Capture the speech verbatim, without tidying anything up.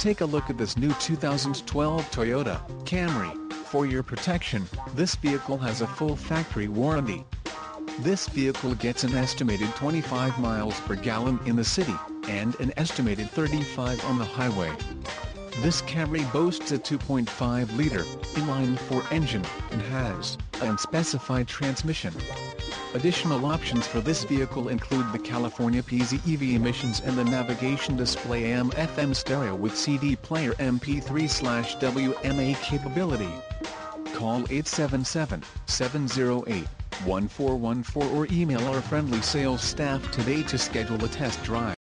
Take a look at this new two thousand twelve Toyota Camry. For your protection, this vehicle has a full factory warranty. This vehicle gets an estimated twenty-five miles per gallon in the city, and an estimated thirty-five on the highway. This Camry boasts a two point five liter inline-four engine, and has an unspecified transmission. Additional options for this vehicle include the California P Z E V emissions and the navigation display A M F M stereo with C D player M P three slash W M A capability. Call eight seven seven, seven zero eight, one four one four or email our friendly sales staff today to schedule a test drive.